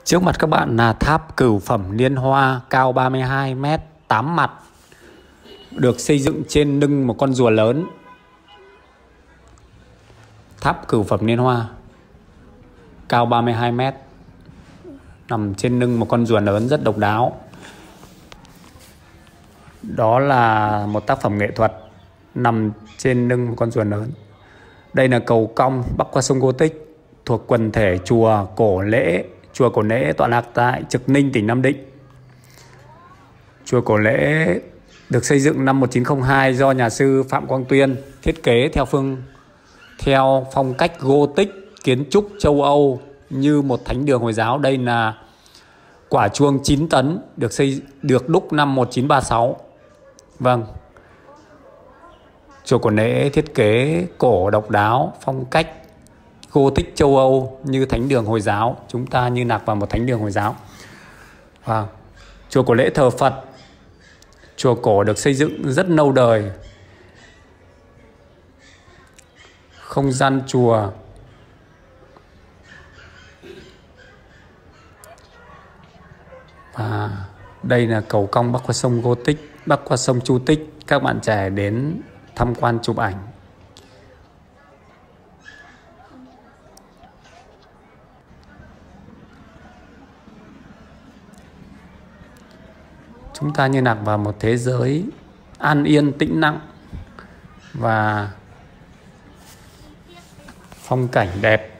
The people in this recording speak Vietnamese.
Trước mặt các bạn là tháp cửu phẩm Liên Hoa cao 32 m, 8 mặt, được xây dựng trên lưng một con rùa lớn. Tháp cửu phẩm Liên Hoa cao 32 m, nằm trên lưng một con rùa lớn rất độc đáo. Đó là một tác phẩm nghệ thuật nằm trên lưng một con rùa lớn. Đây là cầu cong bắc qua sông Gothic thuộc quần thể chùa Cổ Lễ. Chùa Cổ Lễ tọa lạc tại Trực Ninh, tỉnh Nam Định. Chùa Cổ Lễ được xây dựng năm 1902 do nhà sư Phạm Quang Tuyên thiết kế theo phong cách Gothic, kiến trúc châu Âu như một thánh đường Hồi giáo. Đây là quả chuông 9 tấn được đúc năm 1936. Vâng. Chùa Cổ Lễ thiết kế cổ độc đáo, phong cách Gothic châu Âu như thánh đường Hồi giáo. Chúng ta như lạc vào một thánh đường Hồi giáo. Chùa Cổ Lễ thờ Phật. Chùa cổ được xây dựng rất lâu đời. Không gian chùa và đây là cầu cong bắc qua sông Gothic, bắc qua sông Chu Tích. Các bạn trẻ đến tham quan chụp ảnh. Chúng ta như lạc vào một thế giới an yên tĩnh lặng và phong cảnh đẹp.